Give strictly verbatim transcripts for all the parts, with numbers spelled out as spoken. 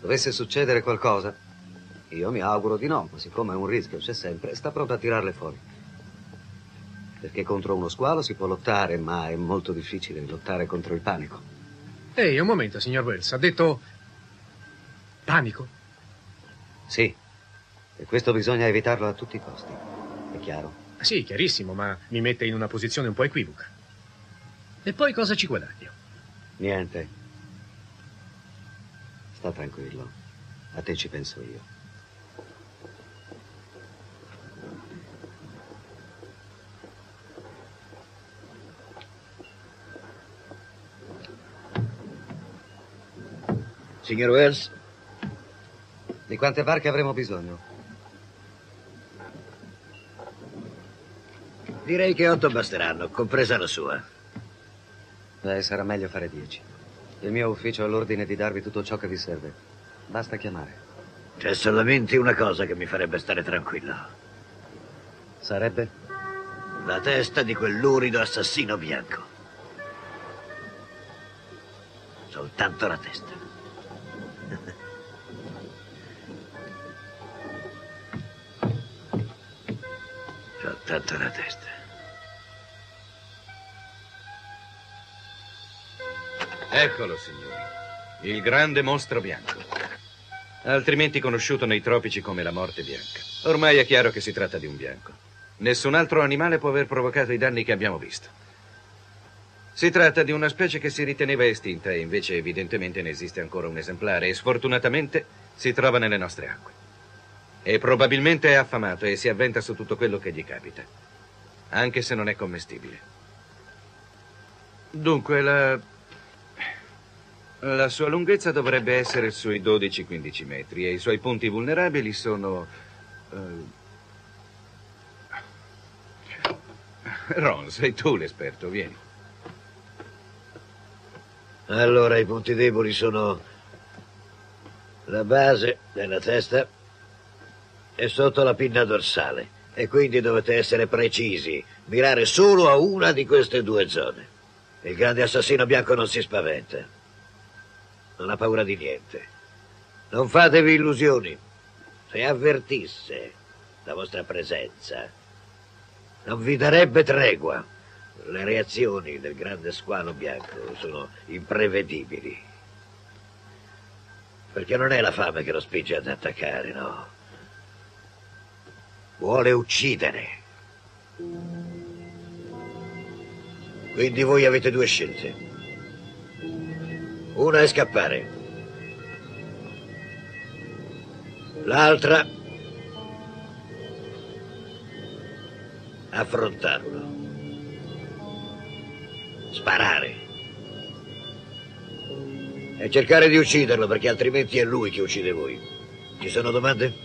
Dovesse succedere qualcosa, io mi auguro di no, ma siccome un rischio c'è sempre, sta pronto a tirarle fuori. Perché contro uno squalo si può lottare, ma è molto difficile lottare contro il panico. Ehi, un momento, signor Wells. Ha detto panico? Sì, e questo bisogna evitarlo a tutti i costi. È chiaro? Sì, chiarissimo, ma mi mette in una posizione un po' equivoca. E poi cosa ci guadagno? Niente. Sta tranquillo. A te ci penso io. Signor Wells? Di quante barche avremo bisogno? Direi che otto basteranno, compresa la sua. Beh, sarà meglio fare dieci. Il mio ufficio ha l'ordine di darvi tutto ciò che vi serve. Basta chiamare. C'è solamente una cosa che mi farebbe stare tranquillo. Sarebbe? La testa di quell'urido assassino bianco. Soltanto la testa. Soltanto la testa. Eccolo, signori. Il grande mostro bianco. Altrimenti conosciuto nei tropici come la morte bianca. Ormai è chiaro che si tratta di un bianco. Nessun altro animale può aver provocato i danni che abbiamo visto. Si tratta di una specie che si riteneva estinta e invece evidentemente ne esiste ancora un esemplare e sfortunatamente si trova nelle nostre acque. E probabilmente è affamato e si avventa su tutto quello che gli capita, anche se non è commestibile. Dunque, la... la sua lunghezza dovrebbe essere sui dodici quindici metri e i suoi punti vulnerabili sono... Uh... Ron, sei tu l'esperto, vieni. Allora, i punti deboli sono la base della testa e sotto la pinna dorsale. E quindi dovete essere precisi, mirare solo a una di queste due zone. Il grande assassino bianco non si spaventa. Non ha paura di niente. Non fatevi illusioni. Se avvertisse la vostra presenza, non vi darebbe tregua. Le reazioni del grande squalo bianco sono imprevedibili. Perché non è la fame che lo spinge ad attaccare, no. Vuole uccidere. Quindi voi avete due scelte. Una è scappare. L'altra affrontarlo. Sparare. E cercare di ucciderlo, perché altrimenti è lui che uccide voi. Ci sono domande?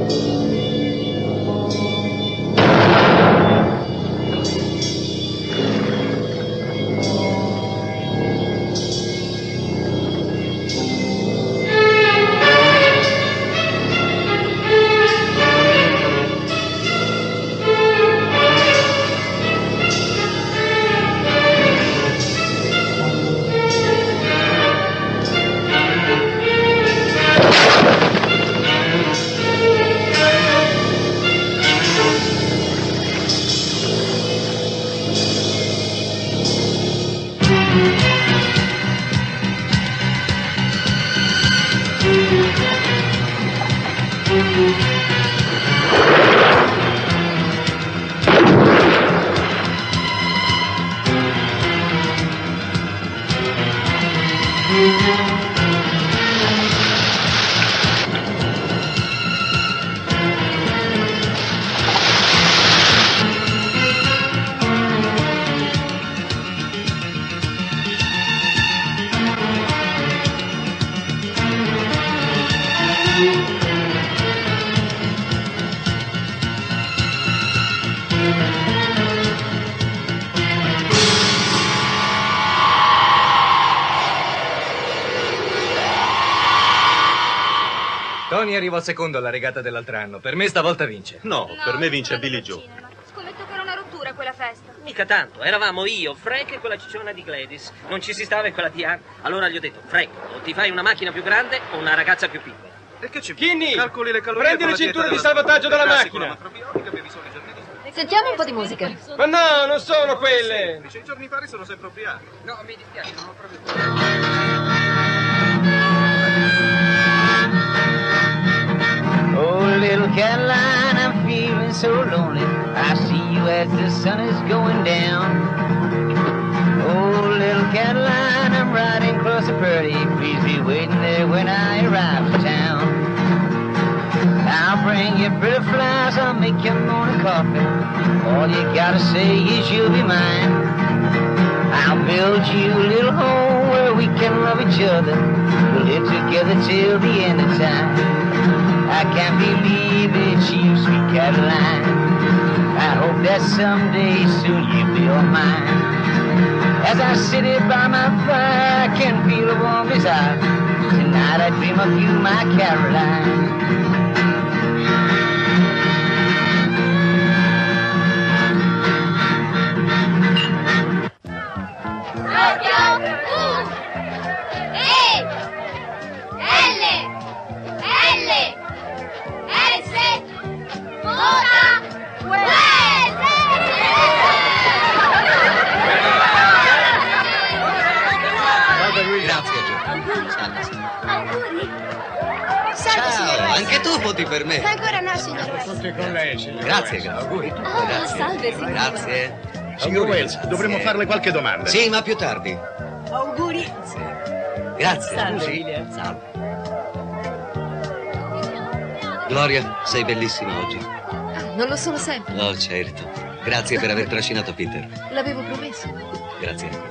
Tony arrivò secondo alla regata dell'altro anno. Per me stavolta vince. No, No, per me non vince credo Billy che Joe. cinema. Scommetto che era una rottura quella festa. Mica tanto, eravamo io, Frank e quella cicciona di Gladys. Non ci si stava in quella di Ann. Allora gli ho detto, Frank, o ti fai una macchina più grande o una ragazza più piccola. E che ci Kinney, calcoli le calorie prendi con le la cinture dieta di della- salvataggio della grassi con la macchina. macrobiotica, bevi solo i giorni di- Sentiamo un po' di musica. Ma no, non sono quelle. I giorni pari sono sempre ubriachi. No, mi dispiace, non ho proprio... Oh, little Caroline, I'm feeling so lonely. I see you as the sun is going down. Oh, little Caroline, I'm riding close to Purdy. Please be waiting there when I arrive in town. I'll bring you pretty flowers, I'll make your morning coffee. All you gotta say is you'll be mine. I'll build you a little home where we can love each other. We'll live together till the end of time. I can't believe it's you, sweet Caroline. I hope that someday soon you'll be all mine. As I sit here by my fire, I can feel a warm desire. Tonight I dream of you, my Caroline. U E L L S Grazie, Gio. Auguri. Ciao, anche tu voti per me. Ancora no, signor West. Tutti con lei, signor Grazie, West. grazie. Auguri. Oh, Grazie. salve, signor Grazie. Signor Wells, dovremmo farle qualche domanda. Sì, ma più tardi. Auguri. Grazie. Salve, Scusi. William. Salve. Gloria, sei bellissima oggi. Non lo sono sempre. Oh, certo. Grazie per aver trascinato Peter. L'avevo promesso. Grazie.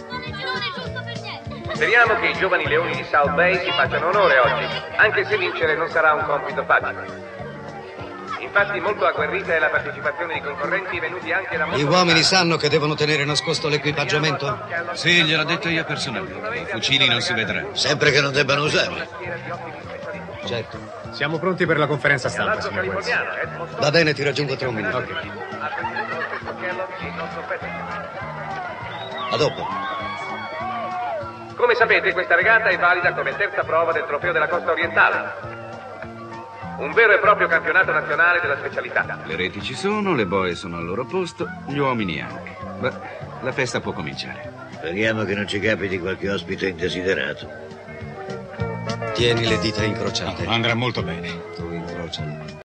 Speriamo che i giovani leoni di South Bay si facciano onore oggi, anche se vincere non sarà un compito facile. Infatti molto agguerrita è la partecipazione di concorrenti venuti anche da molto Gli uomini lontano. sanno che devono tenere nascosto l'equipaggiamento? Sì, gliel'ho detto io personalmente. I fucili non si vedranno. Sempre che non debbano usarli. Certo. Siamo pronti per la conferenza stampa, signor West. Californiano, Edmond Va bene, ti raggiungo tra un minuto. Ok. ha preceduto lo stesso Kellogg e il nostro Petty. A dopo. Come sapete, questa regata è valida come terza prova del trofeo della costa orientale. Un vero e proprio campionato nazionale della specialità. Le reti ci sono, le boe sono al loro posto, gli uomini anche. Beh, la festa può cominciare. Speriamo che non ci capiti qualche ospite indesiderato. Tieni le dita incrociate. Andrà molto bene. Tu incrociali.